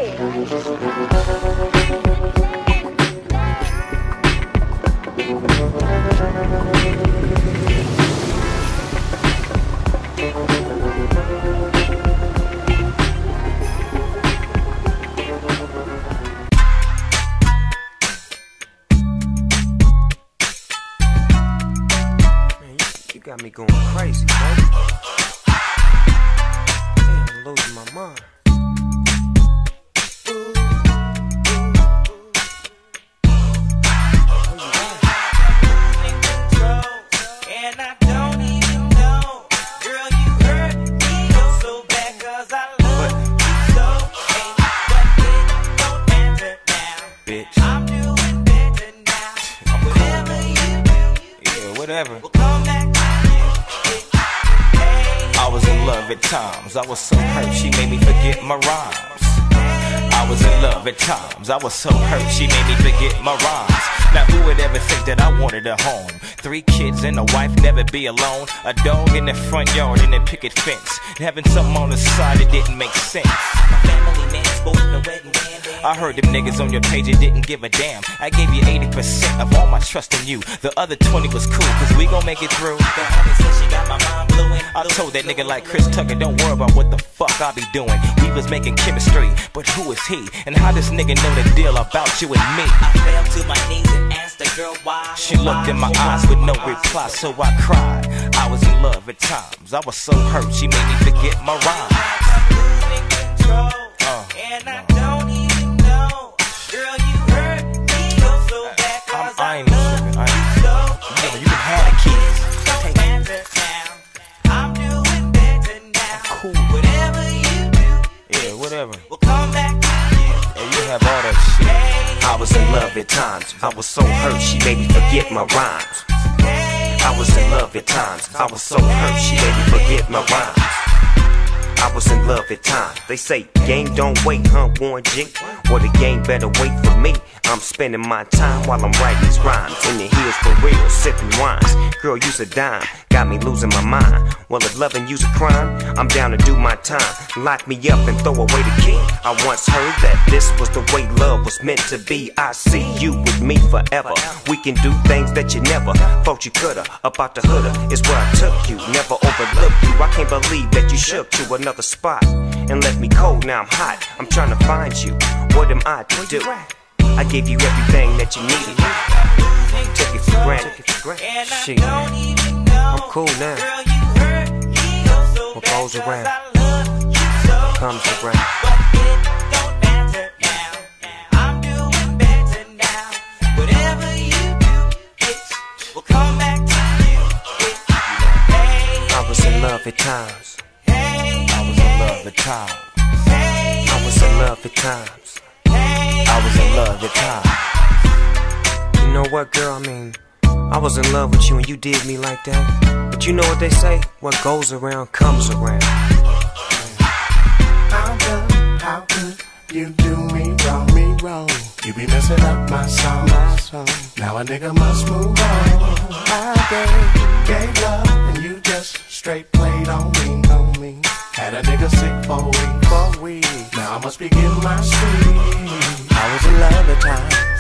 Got me going crazy, baby. Damn, I'm losing my mind. Whatever. I was in love at times, I was so hurt, she made me forget my rhymes. I was in love at times, I was so hurt, she made me forget my rhymes. Now who would ever think that I wanted a home? 3 kids and a wife, never be alone. A dog in the front yard and a picket fence. Having something on the side that didn't make sense. My family man spoke the wedding band. I heard them niggas on your page and didn't give a damn. I gave you 80% of all my trust in you. The other 20 was cool, cause we gon' make it through. The homie said she got my mind blowing. I told that nigga like Chris Tucker, don't worry about what the fuck I be doing. We was making chemistry, but who is he? And how this nigga know the deal about you and me? I fell to my knees and asked the girl why. She looked in my eyes with no reply, so I cried. I was in love at times, I was so hurt, she made me forget my rhymes. And I don't even know, girl, you hurt me so bad, cause I ain't tripping, you can have the keys. Take it. I'm doing better now. I'm cool. Whatever you do, yeah, whatever. We'll come back to you. And you have all that shit. I was in love at times, I was so hurt, she made me forget my rhymes. I was in love at times, I was so hurt, she made me forget my rhymes. I was in love at times. They say, game don't wait, huh, Warren G? Well, the game better wait for me. I'm spending my time while I'm writing these rhymes. In your heels for real, sipping wines. Girl, use a dime, got me losing my mind. Well, if loving you's a crime, I'm down to do my time. Lock me up and throw away the key. I once heard that this was the way love was meant to be. I see you with me forever. We can do things that you never thought you coulda. About the hood'a is where I took you, never overlooked you. I can't believe that you shook to another spot and left me cold. Now I'm hot, I'm trying to find you. What am I to do? I gave you everything that you needed. Took it for granted. Shit, I'm cool now. What goes around comes around. I'm doing better now. Whatever you do, it will come back to you. I was in love at times. I was in love at times. I was in love at times. I was in love at times. You know what, girl? I mean, I was in love with you and you did me like that. But you know what they say? What goes around comes around. How could you do me wrong? You be messing up my song. Now a nigga must move on. I gave love and you just straight played on me. Had a nigga sick for weeks. Now I must be getting my sleep. I was in love at times.